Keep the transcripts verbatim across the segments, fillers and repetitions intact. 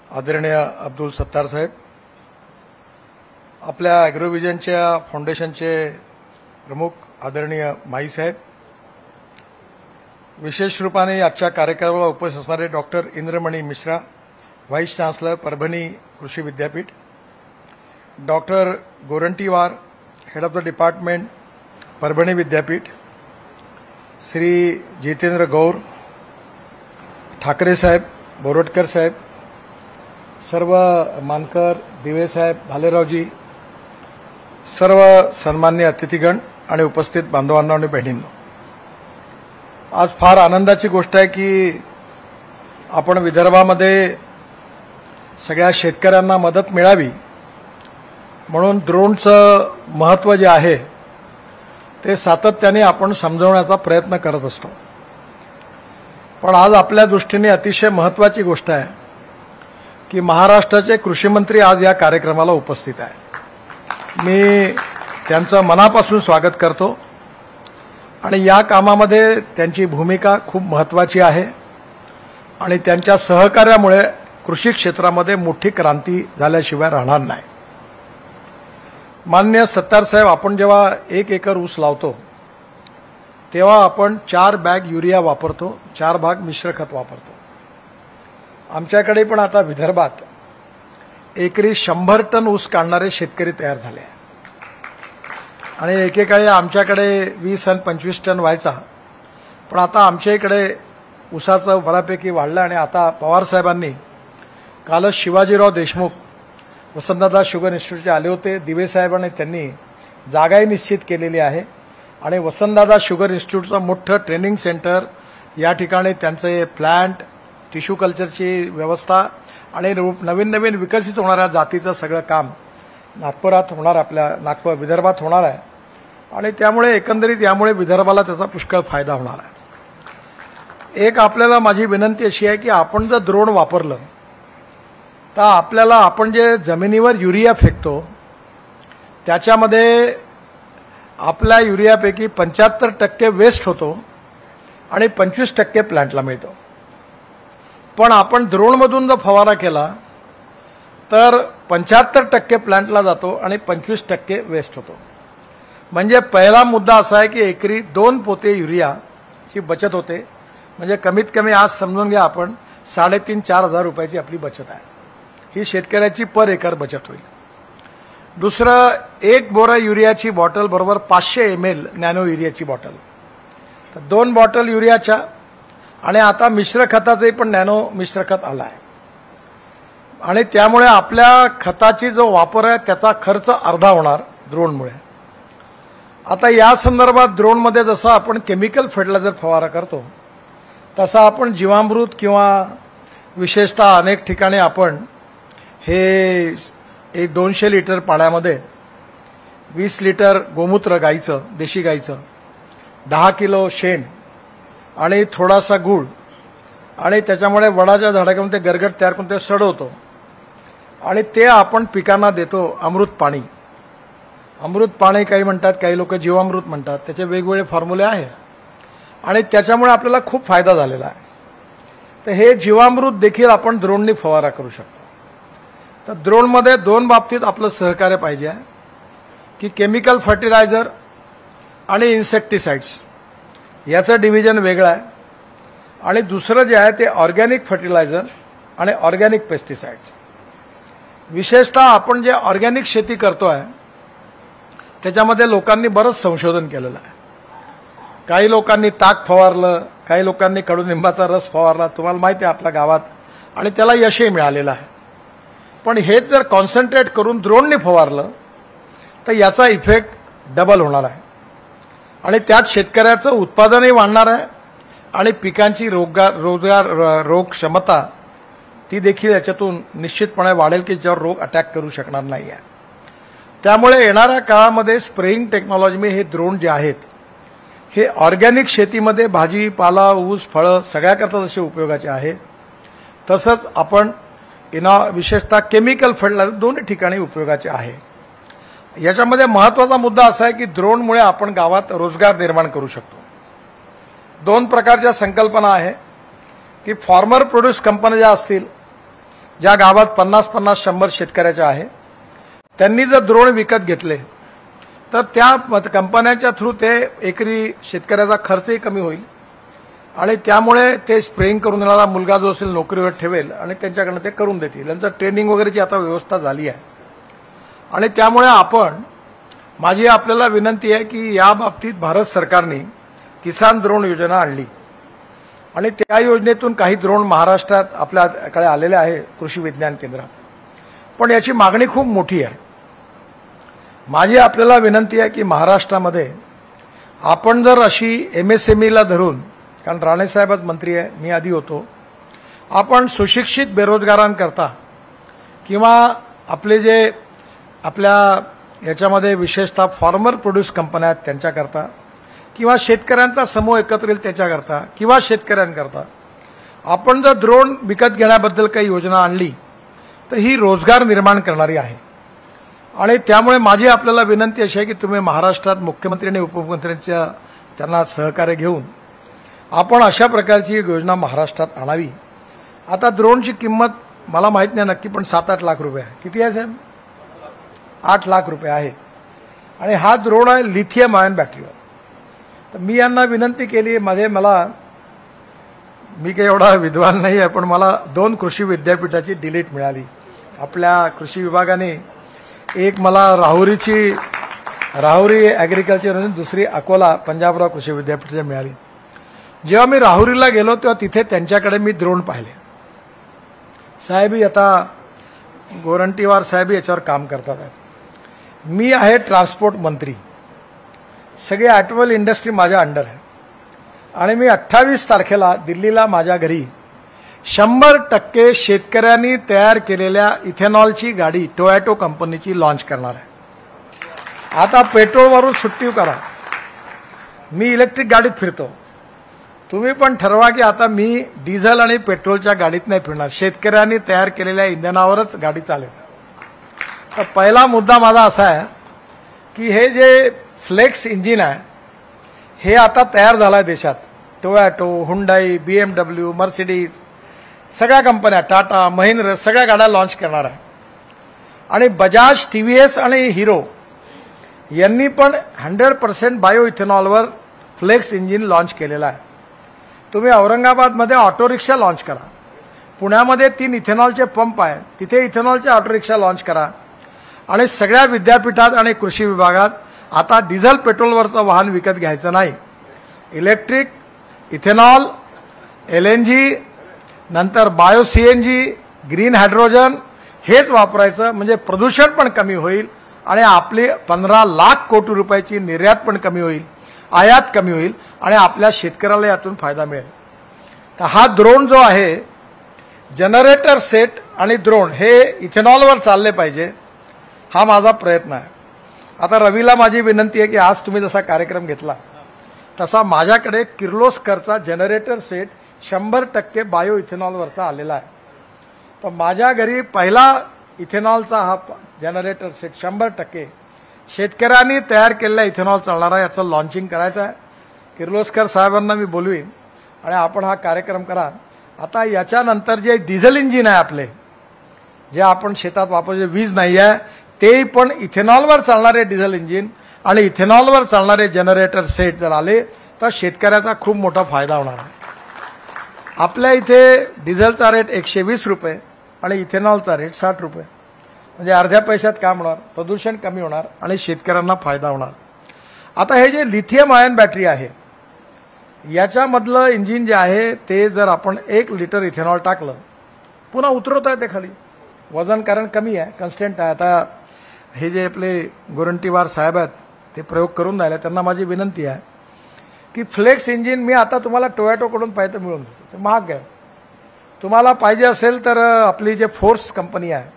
आदरणीय अब्दुल सत्तार साहेब, आपल्या ॲग्रोव्हिजनच्या फाउंडेशनचे प्रमुख आदरणीय माई साहेब, विशेष रूपाने आजच्या कार्यक्रमाला उपस्थित असणारे doctor Indramani Mishra, vice chancellor Parbhani कृषी विद्यापीठ, doctor Gorantiwar, head of the department Parbhani विद्यापीठ, श्री जितेंद्र गौर, ठाकरे साहेब, बोरटकर साहेब, सर्व मानकर, दिवे साहेब, भालेरावजी, सर्व सन्मान्य अतिथीगण आणि उपस्थित बांधवांनो आणि बहिणींनो, आज फार आनंदाची गोष्ट आहे की आपण विदर्भामध्ये सगळ्या शेतकऱ्यांना मदत मिळावी म्हणून ड्रोनचं महत्त्व जे आहे ते सातत्याने आपण समजवण्याचा प्रयत्न करत असतो। पण आज आपल्या दृष्टीने अतिशय महत्त्वाची गोष्ट आहे की महाराष्ट्राचे कृषी मंत्री आज या कार्यक्रमाला उपस्थित आहे। मी त्यांचं मनापासून स्वागत करतो आणि या कामामध्ये त्यांची भूमिका खूप महत्त्वाची आहे आणि त्यांच्या सहकार्यामुळे कृषी क्षेत्रामध्ये मोठी क्रांती झाल्याशिवाय राहणार नाही। माननीय सत्तार साहेब, आपण जेव्हा एक एकर ऊस लावतो तेव्हा आपण चार बॅग युरिया वापरतो, चार भाग मिश्र खत वापरतो। आमच्याकडे पण आता विदर्भात एकरी शंभर टन ऊस काढणारे शेतकरी तयार झाले आहे आणि एकेकाळी आमच्याकडे वीस आणि पंचवीस टन व्हायचा, पण आता आमच्या इकडे ऊसाचं बऱ्यापैकी वाढलं आणि आता पवार साहेबांनी कालच शिवाजीराव देशमुख वसंतदादा शुगर इन्स्टिट्यूटचे आले होते, दिवे साहेबांनी त्यांनी जागाही निश्चित केलेली आहे आणि वसंतदादा शुगर इन्स्टिट्यूटचं मोठं ट्रेनिंग सेंटर, या ठिकाणी त्यांचे प्लांट, टिश्यू कल्चरची व्यवस्था आणि नवीन नवीन विकसित होणाऱ्या जातीचं सगळं काम नागपुरात होणार, आपल्या नागपूर विदर्भात होणार आहे आणि त्यामुळे एकंदरीत यामुळे विदर्भाला त्याचा पुष्कळ फायदा होणार आहे। एक आपल्याला माझी विनंती अशी आहे की आपण जर ड्रोन वापरलं तर आपल्याला आपण जे जमिनीवर युरिया फेकतो त्याच्यामध्ये आपल्या युरियापैकी पंच्याहत्तर टक्के वेस्ट होतो आणि पंचवीस टक्के प्लांटला मिळतो। पण आपण ड्रोनमधून जर फवारा केला तर पंच्याहत्तर टक्के प्लांटला जातो आणि पंचवीस टक्के वेस्ट होतो। म्हणजे पहिला मुद्दा असा आहे की एकरी दोन पोते युरियाची बचत होते, म्हणजे कमीत कमी आज समजून घ्या आपण साडेतीन चार हजार रुपयाची आपली बचत आहे। ही शेतकऱ्याची पर एकर बचत होईल। दुसरं, एक बोरा युरियाची बॉटल बरोबर पाचशे एम एल नॅनो युरियाची बॉटल, तर दोन बॉटल युरियाच्या आणि आता मिश्र खताचे पण नॅनो मिश्र खत आला आहे आणि त्यामुळे आपल्या खताची जो वापर आहे त्याचा खर्च अर्धा होणार ड्रोनमुळे। आता या संदर्भात ड्रोनमध्ये जसं आपण केमिकल फर्टिलायझर फवारा करतो तसा आपण जीवामृत किंवा विशेषतः अनेक ठिकाणी आपण हे एक दोनशे लिटर पाण्यामध्ये वीस लिटर गोमूत्र गाईचं, देशी गाईचं, दहा किलो शेण आणि थोडासा गूळ आणि त्याच्यामुळे वडाच्या झाडाकडून ते गरगट तयार करून ते सडवतो आणि ते आपण पिकांना देतो अमृत पाणी। अमृत पाणी काही म्हणतात, काही लोक जीवामृत म्हणतात, त्याचे वेगवेगळे फॉर्म्युले आहे आणि त्याच्यामुळे आपल्याला खूप फायदा झालेला आहे। तर हे जीवामृत देखील आपण ड्रोनने फवारा करू शकतो। तर ड्रोनमध्ये दोन बाबतीत आपलं सहकार्य पाहिजे आहे की केमिकल फर्टिलायझर आणि इन्सेक्टिसाइड्स याचं डिव्हिजन वेगळं आहे आणि दुसरं जे आहे ते ऑर्गॅनिक फर्टिलायझर आणि ऑर्गॅनिक पेस्टिसाइड्स। विशेषतः आपण जे ऑर्गॅनिक शेती करतोय त्याच्यामध्ये लोकांनी बरंच संशोधन केलेलं आहे। काही लोकांनी ताक फवारलं, काही लोकांनी कडुनिंबाचा रस फवारला, तुम्हाला माहिती आहे आपल्या गावात, आणि त्याला यशही मिळालेलं आहे। पण हेच जर कॉन्सन्ट्रेट करून ड्रोनने फवारलं तर याचा इफेक्ट डबल होणार आहे आणि त्यात शेतकऱ्याचं उत्पादनही वाढणार आहे आणि पिकांची रोगगार रोजगार रोग क्षमता ती देखील याच्यातून निश्चितपणे वाढेल की ज्यावर रोग अटॅक करू शकणार नाही आहे। त्यामुळे येणाऱ्या काळामध्ये स्प्रेइंग टेक्नॉलॉजी हे ड्रोन जे आहेत हे ऑर्गॅनिक शेतीमध्ये भाजीपाला, ऊस, फळं सगळ्याकरता जसे उपयोगाचे आहे तसंच आपण इना विशेषतः केमिकल फर्टिलायझर दोन्ही ठिकाणी उपयोगाचे आहे। याच्यामध्ये महत्त्वाचा मुद्दा असा आहे की ड्रोनमुळे आपण गावात रोजगार निर्माण करू शकतो। दोन प्रकारच्या संकल्पना आहे की फार्मर प्रोड्यूस कंपन्या ज्या असतील ज्या गावात पन्नास पन्नास शंभर शेतकऱ्याच्या आहे, त्यांनी जर ड्रोन विकत घेतले तर त्या कंपन्यांच्या थ्रू ते एकरी शेतकऱ्याचा खर्चही कमी होईल आणि त्यामुळे ते स्प्रेइंग करून देणारा मुलगा जो असेल नोकरीवर ठेवेल आणि त्यांच्याकडनं ते करून देतील. त्यांचं ट्रेनिंग वगैरेची आता व्यवस्था झाली आहे आणि त्यामुळे आपण माझी आपल्याला विनंती आहे की या बाबतीत भारत सरकारने किसान ड्रोन योजना आणली आणि त्या योजनेतून काही ड्रोन महाराष्ट्रात आपल्याकडे आलेले आहे कृषी विज्ञान केंद्रात, पण याची मागणी खूप मोठी आहे. माझी आपल्याला विनंती आहे की महाराष्ट्रामध्ये आपण जर अशी एमएसएमईला धरून, कारण राणेसाहेबच मंत्री आहे, मी आधी होतो, आपण सुशिक्षित बेरोजगारांकरता किंवा आपले जे आपल्या याच्यामध्ये विशेषतः फार्मर प्रोड्यूस कंपन्या आहेत त्यांच्याकरता किंवा शेतकऱ्यांचा समूह एकत्र येईल त्याच्याकरता किंवा शेतकऱ्यांकरता आपण जर ड्रोन विकत घेण्याबद्दल काही योजना आणली तर ही रोजगार निर्माण करणारी आहे. आणि त्यामुळे माझी आपल्याला विनंती अशी आहे की तुम्ही महाराष्ट्रात मुख्यमंत्री आणि उपमुख्यमंत्र्यांच्या त्यांना सहकार्य घेऊन आपण अशा प्रकारची एक योजना महाराष्ट्रात आणावी. आता ड्रोनची किंमत मला माहित नाही नक्की, पण सात आठ लाख रुपये आहे. किती आहे साहेब? आठ लाख रुपये आहे आणि हा ड्रोन आहे लिथियम आयन बॅटरीवर. तर मी यांना विनंती केली, मध्ये मला मी काही एवढा विद्वान नाही आहे, पण मला दोन कृषी विद्यापीठाची डिलीट मिळाली आपल्या कृषी विभागाने. एक मला राहुरीची राहुरी ॲग्रिकल्चर आणि दुसरी अकोला पंजाबराव कृषी विद्यापीठाची मिळाली. जेव्हा मी राहुरीला गेलो तेव्हा तिथे त्यांच्याकडे मी ड्रोन पाहिले. साहेबी आता गोरंटीवार साहेब याच्यावर काम करतात. मी आहे ट्रान्सपोर्ट मंत्री, सगळी ऑटोमोबाईल इंडस्ट्री माझ्या अंडर आहे आणि मी अठ्ठावीस तारखेला दिल्लीला माझ्या घरी शंभर टक्के शेतकऱ्यांनी तयार केलेल्या इथेनॉलची गाडी टोयोटो कंपनीची लॉन्च करणार आहे. आता पेट्रोलवरून सुट्टी करा, मी इलेक्ट्रिक गाडीत फिरतो. तुम्ही पण ठरवा की आता मी डिझेल आणि पेट्रोलच्या गाडीत नाही फिरणार, शेतकऱ्यांनी तयार केलेल्या इंधनावरच गाडी चालेल. तर पहिला मुद्दा माझा असा आहे की हे जे फ्लेक्स इंजिन आहे हे आता तयार झालं आहे देशात. टोयोटो, हुंडाई, बीएमडब्ल्यू, मर्सिडीज, सगळ्या कंपन्या, टाटा, महिंद्रा, सगळ्या गाड्या लॉन्च करणार आहे. आणि बजाज, टीव्हीएस आणि हिरो यांनी पण हंड्रेड पर्सेंट बायो इथेनॉलवर फ्लेक्स इंजिन लॉन्च केलेलं आहे. तुम्ही औरंगाबादमध्ये ऑटो रिक्षा लॉन्च करा, पुण्यामध्ये तीन इथेनॉलचे पंप आहेत, तिथे इथेनॉलच्या ऑटो रिक्षा लॉन्च करा आणि सगळ्या विद्यापीठात आणि कृषी विभागात आता डिझेल पेट्रोलवरचं वाहन विकत घ्यायचं नाही. इलेक्ट्रिक, इथेनॉल, एलएनजी, नंतर बायो सीएनजी, ग्रीन हायड्रोजन हेच वापरायचं, म्हणजे प्रदूषण पण कमी होईल आणि आपली पंधरा लाख कोटी रुपयाची निर्यात पण कमी होईल, आयात कमी होईल आणि आपल्या शेतकऱ्याला यातून फायदा मिळेल. तर हा ड्रोन जो आहे, जनरेटर सेट आणि ड्रोन हे इथेनॉलवर चालले पाहिजे, हा माझा प्रयत्न आहे. आता रवीला माझी विनंती आहे की आज तुम्ही जसा कार्यक्रम घेतला तसा माझ्याकडे किर्लोस्करचा जनरेटर सेट शंभर टक्के बायो इथेनॉलवरचा आलेला आहे. तर माझ्या घरी पहिला इथेनॉलचा हा जनरेटर सेट शंभर टक्के शेतकऱ्यांनी तयार केलेला इथेनॉल चालणारा याचं लॉन्चिंग करायचं आहे. किर्लोस्कर साहेबांना मी बोलवीन आणि आपण हा कार्यक्रम करा. आता याच्यानंतर जे डिझेल इंजिन आहे आपले, जे आपण शेतात वापरतो, वीज नाही आहे, ते पण इथेनॉलवर चालणारे डिझेल इंजिन आणि इथेनॉलवर चालणारे जनरेटर सेट जर आले तर शेतकऱ्याचा खूप मोठा फायदा होणार आहे. आपल्या इथे डिझेलचा रेट एकशे वीस रुपये आणि इथेनॉलचा रेट साठ रुपये, म्हणजे अर्ध्या पैशात काम होणार, प्रदूषण कमी होणार आणि शेतकऱ्यांना फायदा होणार. आता हे जे लिथियम आयन बॅटरी आहे याच्यामधलं इंजिन जे आहे ते जर आपण एक लिटर इथेनॉल टाकलं, पुन्हा उतरवता येते खाली, वजन कारण कमी आहे, कन्स्टंट आहे. आता हे जे आपले गोरंटीवार साहेब आहेत ते प्रयोग करून राहिले, त्यांना माझी विनंती आहे की फ्लेक्स इंजिन मी आता तुम्हाला टोयोटोकडून पाहिजे मिळून देतो, ते महाग आहे. तुम्हाला पाहिजे असेल तर आपली जे फोर्स कंपनी आहे,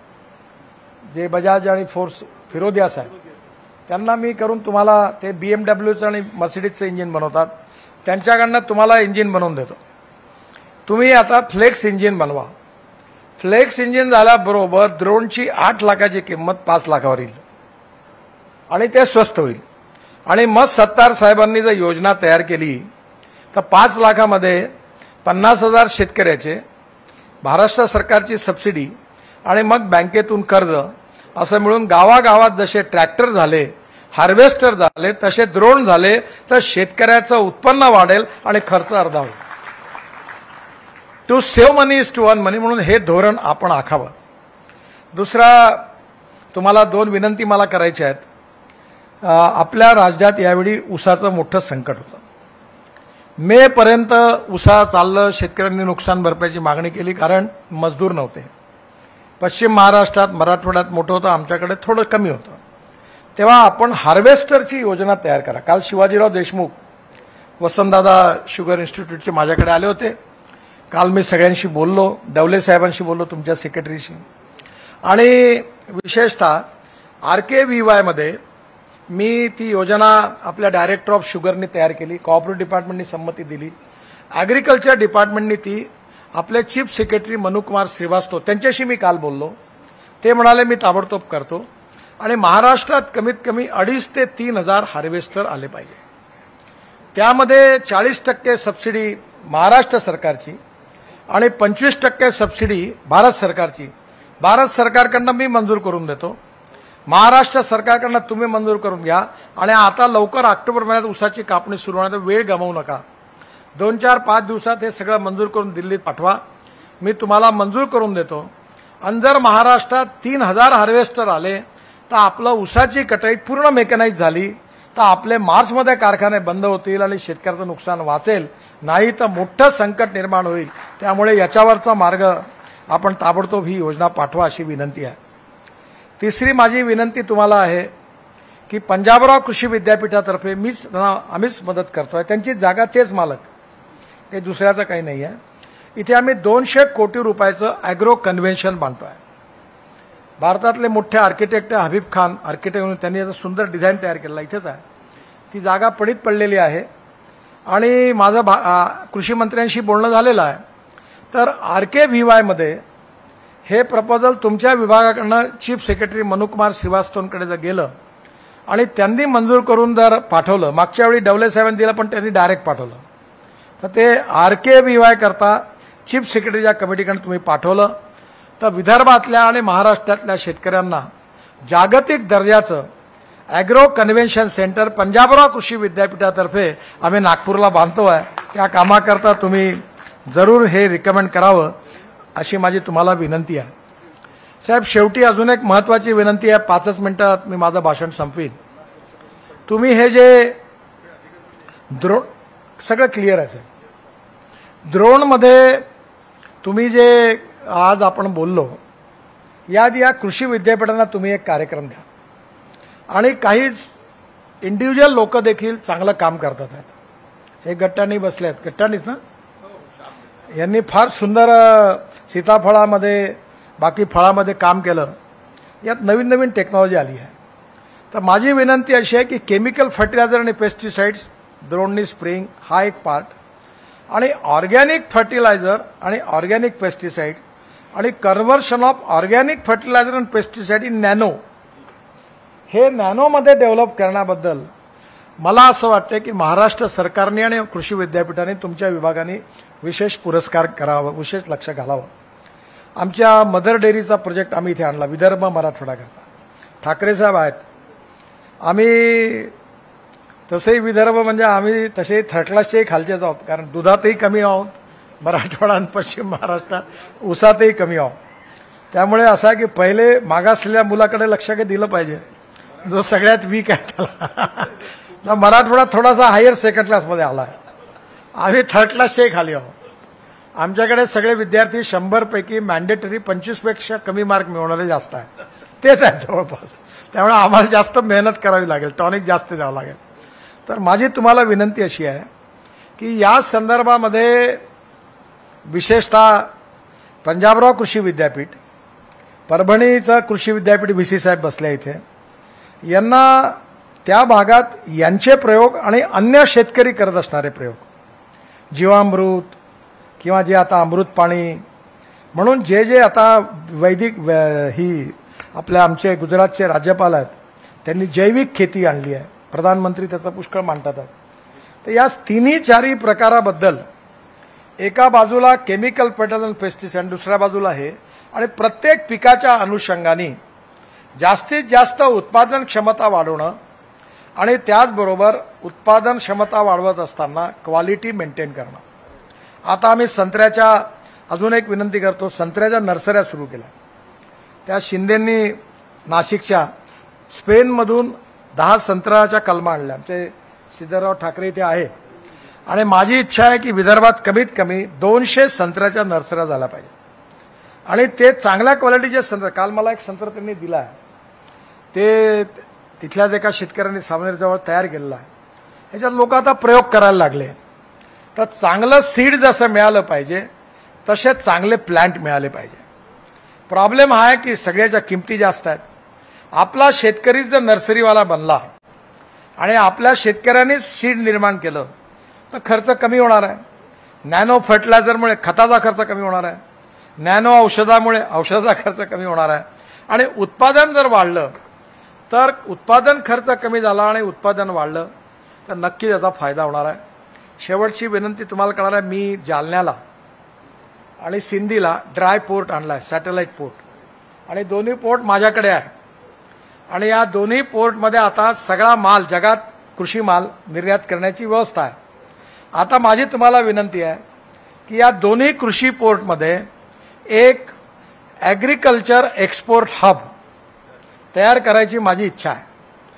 जे बजाज आणि फोर्स फिरोदियास आहे, त्यांना मी करून तुम्हाला, ते बीएमडब्ल्यूचं आणि मर्सिडीजचं इंजिन बनवतात, त्यांच्याकडनं तुम्हाला इंजिन बनवून देतो. तुम्ही आता फ्लेक्स इंजिन बनवा. फ्लेक्स इंजिन झाल्याबरोबर ड्रोनची आठ लाखाची किंमत पाच लाखावर येईल आणि ते स्वस्त होईल. आणि मग सत्तार साहेबांनी जर योजना तयार केली तर पाच लाखामध्ये पन्नास हजार शेतकऱ्याचे, महाराष्ट्र सरकारची सबसिडी आणि मग बँकेतून कर्ज असं मिळून गावागावात जसे ट्रॅक्टर झाले, हार्वेस्टर झाले, तसे द्रोण झाले, तर शेतकऱ्याचं उत्पन्न वाढेल आणि खर्च अर्धा होईल. To save money is to earn money म्हणून हे धोरण आपण आखावं. दुसरा, तुम्हाला दोन विनंती मला करायच्या आहेत. आपल्या राज्यात यावेळी ऊसाचं मोठं संकट होतं. मे पर्यंत ऊसा चाललं, शेतकऱ्यांनी नुकसान भरपाईची मागणी केली कारण मजदूर नव्हते. पश्चिम महाराष्ट्रात, मराठवाड्यात मोठं होतं, आमच्याकडे थोडं कमी होतं. तेव्हा आपण हार्वेस्टरची योजना तयार करा. काल शिवाजीराव देशमुख वसंतदादा शुगर इन्स्टिट्यूटचे माझ्याकडे आले होते. काल मी सगळ्यांशी बोललो, डवले साहेबांशी बोललो, तुमच्या सेक्रेटरीशी, आणि विशेषतः आर के व्ही वायमध्ये मी ती योजना आपल्या डायरेक्टर ऑफ शुगरनी तयार केली, कोऑपरेटिव्ह डिपार्टमेंटनी संमती दिली, ॲग्रिकल्चर डिपार्टमेंटनी ती आपले चीफ सेक्रेटरी मनुकुमार श्रीवास्तव त्यांच्याशी मी काल बोललो. ते म्हणाले मी ताबडतोब करतो आणि महाराष्ट्रात कमीत कमी अडीच ते तीन हजार हार्वेस्टर आले पाहिजे. त्यामध्ये चाळीस टक्के सबसिडी महाराष्ट्र सरकारची आणि पंचवीस टक्के सबसिडी भारत सरकारची. भारत सरकारकडनं मी मंजूर करून देतो, महाराष्ट्र सरकारकडनं तुम्ही मंजूर करून घ्या. आणि आता लवकर ऑक्टोबर महिन्यात ऊसाची कापणी सुरू होणार, वेळ गमावू नका. दोन चार पाच दिवसात हे सगळं मंजूर करून दिल्लीत पाठवा, मी तुम्हाला मंजूर करून देतो. आणि जर महाराष्ट्रात तीन हजार हार्वेस्टर आले तर आपलं ऊसाची कटाई पूर्ण मेकॅनाइज झाली तर आपले मार्चमध्ये कारखाने बंद होतील आणि शेतकऱ्याचं नुकसान वाचेल, नाही तर मोठं संकट निर्माण होईल. त्यामुळे याच्यावरचा मार्ग आपण ताबडतोब ही योजना पाठवा अशी विनंती आहे. तिसरी माझी विनंती तुम्हाला आहे की पंजाबराव कृषी विद्यापीठातर्फे मीच आम्हीच मदत करतोय, त्यांची जागा तेच मालक, काही दुसऱ्याचं काही नाही आहे. इथे आम्ही दोनशे कोटी रुपयाचं ॲग्रो कन्व्हेन्शन बांधतोय. भारतातले मोठे आर्किटेक्ट हबीब खान आर्किटेक्ट म्हणून त्यांनी याचं सुंदर डिझाईन तयार केलं, इथेच आहे. ती जागा पडीत पडलेली आहे आणि माझं कृषी मंत्र्यांशी बोलणं झालेलं आहे. तर आर के व्ही वायमध्ये हे प्रपोजल तुमच्या विभागाकडनं चीफ सेक्रेटरी मनुकुमार श्रीवास्तवकडे जर गेलं आणि त्यांनी मंजूर करून जर पाठवलं, मागच्या वेळी डवले साहेबांनी दिलं पण त्यांनी डायरेक्ट पाठवलं, तर ते आर के व्ही वाय करता चीफ सेक्रेटरीच्या कमिटीकडे तुम्ही पाठवलं तर विदर्भातल्या आणि महाराष्ट्रातल्या शेतकऱ्यांना जागतिक दर्जाचं ॲग्रो कन्व्हेन्शन सेंटर पंजाबराव कृषी विद्यापीठातर्फे आम्ही नागपूरला बांधतोय. त्या कामाकरता तुम्ही जरूर हे रिकमेंड करावं अशी माझी तुम्हाला विनंती आहे. साहेब, शेवटी अजून एक महत्त्वाची विनंती आहे, पाचच मिनिटात मी माझं भाषण संपवीन. तुम्ही हे जे द्रोण सगळं क्लिअर आहे साहेब. द्रोणमध्ये तुम्ही जे आज आपण बोललो, यात या कृषी विद्यापीठांना तुम्ही एक कार्यक्रम द्या आणि काहीच इंडिव्हिज्युअल लोक देखील चांगलं काम करतात आहेत. हे गट्टांनी बसले आहेत, गट्टांनीच ना, यांनी फार सुंदर सीताफळामध्ये बाकी फळामध्ये काम केलं. यात नवीन नवीन टेक्नॉलॉजी आली आहे. तर माझी विनंती अशी आहे की केमिकल फर्टिलायझर आणि पेस्टिसाइड्स द्रोणनी स्प्रेइंग हा एक पार्ट, आणि ऑर्गॅनिक फर्टिलायझर आणि ऑर्गॅनिक पेस्टिसाइड आणि conversion of organic fertiliser and pesticide in nano, हे नॅनोमध्ये डेव्हलप करण्याबद्दल मला असं वाटतं की महाराष्ट्र सरकारने आणि कृषी विद्यापीठाने तुमच्या विभागाने विशेष पुरस्कार करावा, विशेष लक्ष घालावं. आमच्या मदर डेअरीचा प्रोजेक्ट आम्ही इथे आणला विदर्भ मराठवाड्याकरता. ठाकरे साहेब आहेत, आम्ही तसेही विदर्भ म्हणजे आम्ही तसे थर्ड क्लासचेही खालचेच आहोत, कारण दुधातही कमी आहोत मराठवाडा आणि पश्चिम महाराष्ट्रात, ऊसातही कमी आहोत. त्यामुळे असं आहे की पहिले मागासलेल्या मुलाकडे लक्ष काही दिलं पाहिजे, जो सगळ्यात वीक आहे त्याला. मराठवाडा थोडासा हायर सेकंड क्लासमध्ये आला आहे, आम्ही थर्ड क्लासच्याही खाली आहोत. आमच्याकडे सगळे विद्यार्थी शंभर पैकी मॅन्डेटरी पंचवीस पेक्षा कमी मार्क मिळवणारे जास्त आहेत, तेच आहे जवळपास. त्यामुळे आम्हाला जास्त मेहनत करावी लागेल, टॉनिक जास्त द्यावं लागेल. तर माझी तुम्हाला विनंती अशी आहे की या संदर्भामध्ये विशेषतः पंजाबराव कृषी विद्यापीठ, परभणीचं कृषी विद्यापीठ व्ही सी साहेब बसल्या इथे, यांना त्या भागात यांचे प्रयोग आणि अन्य शेतकरी करत असणारे प्रयोग, जीवामृत किंवा जे आता अमृत पाणी म्हणून जे जे आता वैदिक ही आपल्या आमचे गुजरातचे राज्यपाल आहेत त्यांनी जैविक खेती आणली आहे, प्रधानमंत्री त्याचा पुष्कळ मांडतात. तर या तिन्ही चारही प्रकाराबद्दल एका बाजूला केमिकल फर्टिलायझर पेस्टिसाइड, दुसऱ्या बाजूला हे आणि प्रत्येक पिकाच्या अनुषंगाने जास्तीत जास्त उत्पादन क्षमता वाढवणं आणि त्याचबरोबर उत्पादन क्षमता वाढवत असताना क्वालिटी मेंटेन करणं। आता आम्ही संत्र्याच्या अजून एक विनंती करतो, संत्र्याच्या नर्सऱ्या सुरू केल्या। त्या शिंदेंनी नाशिकच्या स्पेनमधून दहा संत्र्याच्या कलमा आणल्या, आमचे सिद्धराव ठाकरे इथे आहे। आणि माझी इच्छा आहे की विदर्भात कमीत कमी दोनशे संत्र्याच्या नर्सऱ्या झाल्या पाहिजे आणि ते चांगल्या क्वालिटीचे संत्रे। काल मला एक संत्रा त्यांनी दिला आहे, ते इथल्याच एका शेतकऱ्यांनी सावनेरजवळ तयार केलेला आहे। ह्याच्यात लोक आता प्रयोग करायला लागले, तर चांगलं सीड जसं मिळालं पाहिजे तसे चांगले प्लांट मिळाले पाहिजे। प्रॉब्लेम हा आहे की सगळ्याच्या किमती जास्त आहेत। आपला शेतकरी जर नर्सरीवाला बनला आणि आपल्या शेतकऱ्यांनीच सीड निर्माण केलं तर खर्च कमी होणार आहे। नॅनो फर्टिलायझरमुळे खताचा खर्च कमी होणार आहे, नॅनो औषधामुळे औषधाचा खर्च कमी होणार आहे आणि उत्पादन जर वाढलं तर उत्पादन खर्च कमी झाला आणि उत्पादन वाढलं तर नक्की त्याचा फायदा होणार आहे। शेवटची विनंती तुम्हाला करणार आहे, मी जालन्याला आणि सिंधीला ड्राय पोर्ट आणलाय, सॅटेलाइट पोर्ट, आणि दोन्ही पोर्ट माझ्याकडे आहे आणि या दोन्ही पोर्टमध्ये आता सगळा माल जगात कृषी माल निर्यात करण्याची व्यवस्था आहे। आता माझी तुम्हाला विनंती आहे की या दोन्ही कृषी पोर्टमध्ये एक ॲग्रिकल्चर एक्सपोर्ट हब तयार करायची माझी इच्छा आहे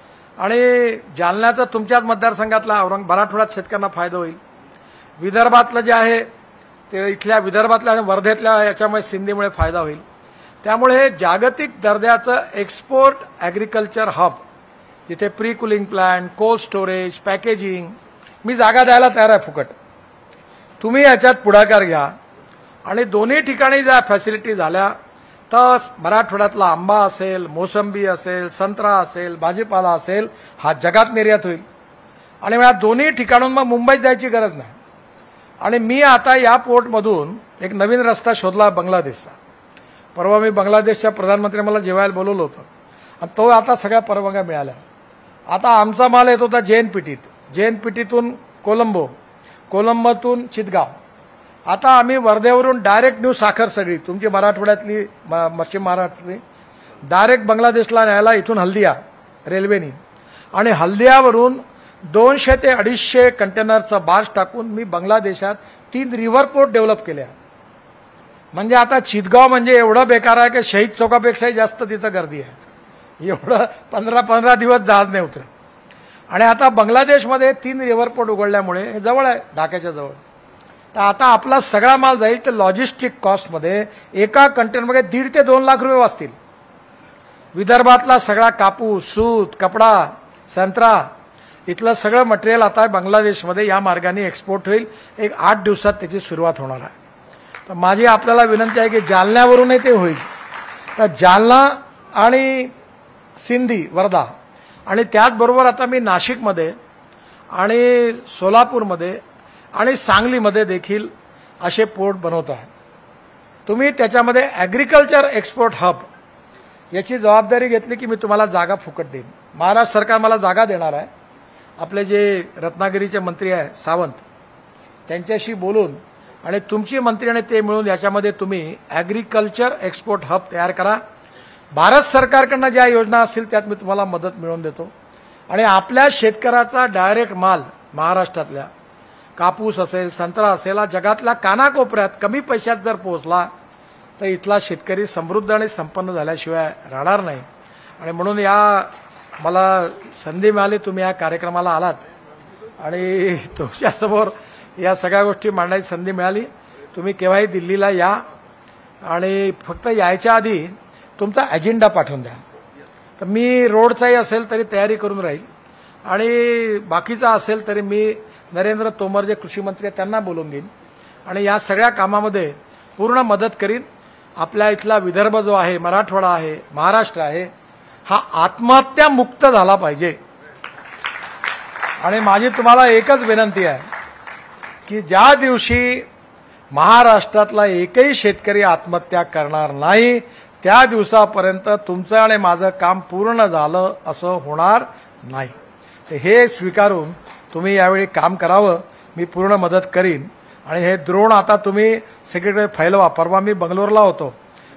आणि जालन्याचा तुमच्याच मतदारसंघातला औरंग मराठवाड्यात शेतकऱ्यांना फायदा होईल। विदर्भातलं जे आहे ते इथल्या विदर्भातल्या आणि वर्धेतल्या याच्यामुळे सिंधीमुळे फायदा होईल। त्यामुळे हे जागतिक दर्जाचं एक्सपोर्ट ॲग्रिकल्चर हब, जिथे pre cooling plant, cold storage, packaging, मी जागा द्यायला तयार आहे फुकट। तुम्ही याच्यात पुढाकार घ्या आणि दोन्ही ठिकाणी ज्या फॅसिलिटी झाल्या तर मराठवाड्यातला आंबा असेल, मोसंबी असेल, संत्रा असेल, भाजीपाला असेल, हा जगात निर्यात होईल आणि या दोन्ही ठिकाणून मग मुंबईत जायची गरज नाही। आणि मी आता या पोर्टमधून एक नवीन रस्ता शोधला बांगलादेशचा। परवा मी बांगलादेशच्या प्रधानमंत्र्यांनी मला जेवायला बोलवलं होतं आणि तो आता सगळ्या परवानग्या मिळाल्या। आता आमचा माल येत होता जेएनपीटीत, जेएनपीटीतून कोलंबो, कोलंबोतून चितगाव। आता आम्ही वर्धेवरून डायरेक्ट न्यू साखर सगळी तुमची मराठवाड्यातली पश्चिम महाराष्ट्रातली डायरेक्ट बांगलादेशला न्यायला इथून हल्दिया रेल्वेनी, आणि हल्दियावरून दोनशे ते अडीचशे कंटेनरचा बार्ज टाकून मी बांगलादेशात तीन रिव्हर पोर्ट डेव्हलप केल्या। म्हणजे आता चितगाव म्हणजे एवढं बेकार आहे की शहीद चौकापेक्षाही जास्त तिथं गर्दी आहे, एवढं पंधरा पंधरा दिवस जहाज नाही उतरत। आणि आता बांगलादेशमध्ये तीन रिव्हर पोर्ट उघडल्यामुळे हे जवळ आहे, ढाक्याच्या जवळ, तर आता आपला सगळा माल जाईल तर लॉजिस्टिक कॉस्टमध्ये एका कंटेनरमध्ये दीड ते दोन लाख रुपये वाचतील। विदर्भातला सगळा कापूस, सूत, कपडा, संत्रा, इथलं सगळं मटेरियल आता बांगलादेशमध्ये या मार्गाने एक्सपोर्ट होईल। एक आठ दिवसात त्याची सुरुवात होणार आहे। तर माझी आपल्याला विनंती आहे की जालन्यावरूनही ते होईल, तर जालना आणि सिंधी वर्धा आणि त्याचबरोबर आता मी नाशिकमध्ये आणि सोलापूरमध्ये आणि सांगलीमध्ये देखील असे पोर्ट बनवत आहे। तुम्ही त्याच्यामध्ये ॲग्रिकल्चर एक्सपोर्ट हब याची जबाबदारी घेतली की मी तुम्हाला जागा फुकट देईन। महाराष्ट्र सरकार मला जागा देणार आहे। आपले जे रत्नागिरीचे मंत्री आहे सावंत, त्यांच्याशी बोलून आणि तुमची मंत्री आणि ते मिळून याच्यामध्ये तुम्ही ॲग्रिकल्चर एक्सपोर्ट हब तयार करा। भारत सरकारकडनं ज्या योजना असतील त्यात मी तुम्हाला मदत मिळवून देतो आणि आपल्या शेतकऱ्याचा डायरेक्ट माल महाराष्ट्रातल्या कापूस असेल, संत्रा असेल, जगातल्या कानाकोपऱ्यात कमी पैशात जर पोहोचला तर इथला शेतकरी समृद्ध आणि संपन्न झाल्याशिवाय राहणार नाही। आणि म्हणून या मला संधी मिळाली, तुम्ही या कार्यक्रमाला आलात आणि तुमच्यासमोर या सगळ्या गोष्टी मांडण्याची संधी मिळाली। तुम्ही केव्हाही दिल्लीला या आणि फक्त यायच्या आधी तुमचा अजेंडा पाठवून द्या, तर मी रोडचाही असेल तरी तयारी करून राहील आणि बाकीचा असेल तरी मी नरेंद्र तोमर जे कृषी मंत्री आहेत त्यांना बोलवून देईन आणि या सगळ्या कामामध्ये पूर्ण मदत करीन। आपल्या इथला विदर्भ जो आहे, मराठवाडा आहे, महाराष्ट्र आहे, हा आत्महत्या मुक्त झाला पाहिजे। आणि माझी तुम्हाला एकच विनंती आहे की ज्या दिवशी महाराष्ट्रातला एकही शेतकरी आत्महत्या करणार नाही त्या दिवसापर्यंत तुमचं आणि माझं काम पूर्ण झालं असं होणार नाही। तर हे स्वीकारून तुम्ही यावेळी काम करावं, मी पूर्ण मदत करीन। आणि हे द्रोण आता तुम्ही सगळीकडे फैलवा। परवा मी बंगलोरला होतो,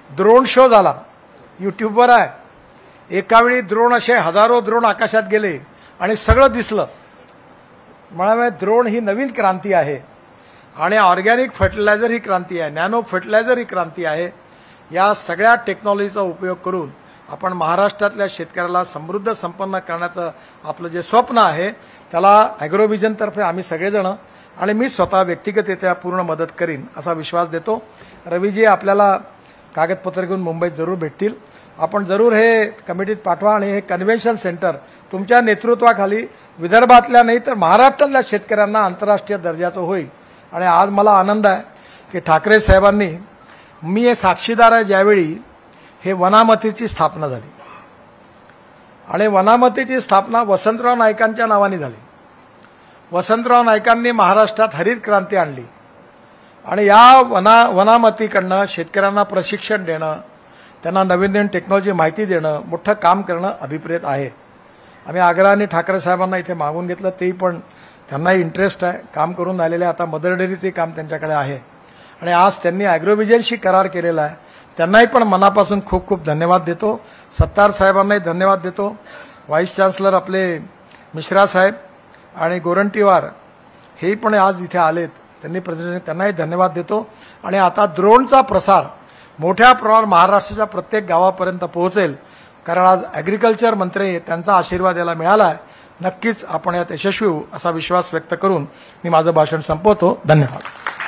ड्रोन शो झाला, यूट्यूबवर आहे. एका वेळी ड्रोन असे हजारो ड्रोन आकाशात गेले आणि सगळं दिसलं. म्हणावे ड्रोन ही नवीन क्रांती आहे आणि ऑर्गॅनिक फर्टिलायझर ही क्रांती आहे, नॅनो फर्टिलायझर ही क्रांती आहे. या सगळ्या टेक्नॉलॉजीचा उपयोग करून आपण महाराष्ट्रातल्या शेतकऱ्याला समृद्ध संपन्न करण्याचं आपलं जे स्वप्न आहे त्याला ॲग्रोव्हिजनतर्फे आम्ही सगळेजण आणि मी स्वतः व्यक्तिगतरित्या पूर्ण मदत करीन असा विश्वास देतो. रवीजी आपल्याला कागदपत्र घेऊन मुंबईत जरूर भेटतील. आपण जरूर हे कमिटीत पाठवा आणि हे कन्व्हेन्शन सेंटर तुमच्या नेतृत्वाखाली विदर्भातल्या नाही तर महाराष्ट्रातल्या शेतकऱ्यांना आंतरराष्ट्रीय दर्जाचं होईल. आणि आज मला आनंद आहे की ठाकरे साहेबांनी, मी हे साक्षीदार आहे ज्यावेळी हे वनामतीची स्थापना झाली आणि वनामतीची स्थापना वसंतराव नाईकांच्या नावाने झाली. वसंतराव नाईकांनी महाराष्ट्रात हरित क्रांती आणली आणि या वना वनामतीकडनं शेतकऱ्यांना प्रशिक्षण देणं, त्यांना नवीन नवीन टेक्नॉलॉजी माहिती देणं, मोठं काम करणं अभिप्रेत आहे. आम्ही आग्रहाने ठाकरे साहेबांना इथे मागून घेतलं, तेही पण त्यांनाही इंटरेस्ट आहे, काम करून आलेले. आता मदर डेअरीचे काम त्यांच्याकडे आहे आणि आज त्यांनी ॲग्रोव्हिजनशी करार केलेला आहे. त्यांनाही पण मनापासून खूप खूप धन्यवाद देतो. सत्तार साहेबांनाही धन्यवाद देतो. व्हाईस चान्सलर आपले मिश्रा साहेब आणि गोरंटीवार हेही पण आज इथे आलेत, त्यांनी प्रेसिडेंट त्यांनाही धन्यवाद देतो. आणि आता ड्रोनचा प्रसार मोठ्या प्रमाणावर महाराष्ट्राच्या प्रत्येक गावापर्यंत पोहोचेल, कारण आज ॲग्रिकल्चर मंत्री त्यांचा आशीर्वाद याला मिळाला आहे. नक्कीच आपण यात यशस्वी होऊ असा विश्वास व्यक्त करून मी माझं भाषण संपवतो. धन्यवाद.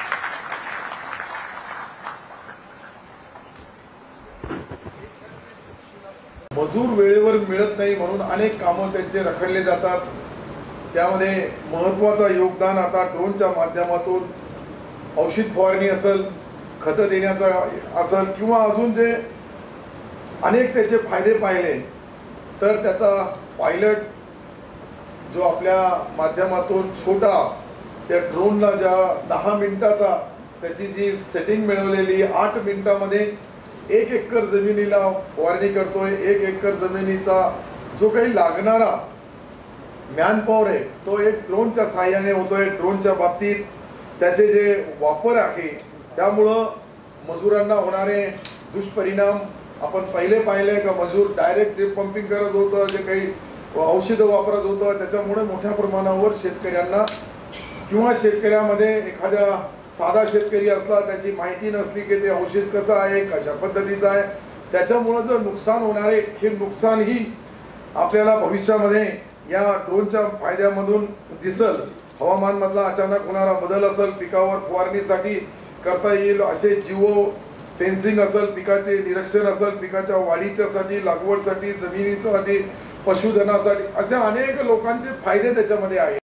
मजूर वेळेवर मिळत नाही म्हणून अनेक कामं त्यांचे रखडले जातात. त्यामध्ये महत्त्वाचं योगदान आता ड्रोनच्या माध्यमातून औषध फवारणी असेल, खतं देण्याचा असेल किंवा अजून जे अनेक त्याचे फायदे पाहिले तर त्याचा पायलट जो आपल्या माध्यमातून छोटा त्या ड्रोनला ज्या दहा मिनिटाचा त्याची जी सेटिंग मिळवलेली आठ मिनिटामध्ये एक एकर जमिनीला फवारणी करतोय. एक एकर जमिनीचा जो काही लागणारा मॅनपॉवर आहे तो एक ड्रोनच्या सहाय्याने होतोय. ड्रोनच्या बाबतीत त्याचे जे वापर आहे त्यामुळं मजुरांना होणारे दुष्परिणाम आपण पहिले पाहिले का, मजूर डायरेक्ट जे पंपिंग करत होतं, जे काही औषधं वापरत होतं, त्याच्यामुळे मोठ्या प्रमाणावर शेतकऱ्यांना किंवा शेतकऱ्यामध्ये एखाद्या साधा शेतकरी असला त्याची माहिती नसली की ते औषध कसं आहे, कशा पद्धतीचं आहे, त्याच्यामुळं जर नुकसान होणारे हे नुकसानही आपल्याला भविष्यामध्ये या ड्रोनच्या फायद्यामधून दिसल. हवामानमधला अचानक होणारा बदल असेल, पिकावर फवारणीसाठी करता येईल असे जिओ फेन्सिंग असेल, पिकाचे निरीक्षण असेल, पिकाच्या वाढीच्यासाठी, लागवडसाठी, जमिनीसाठी, पशुधनासाठी, अशा अनेक लोकांचे फायदे त्याच्यामध्ये आहेत.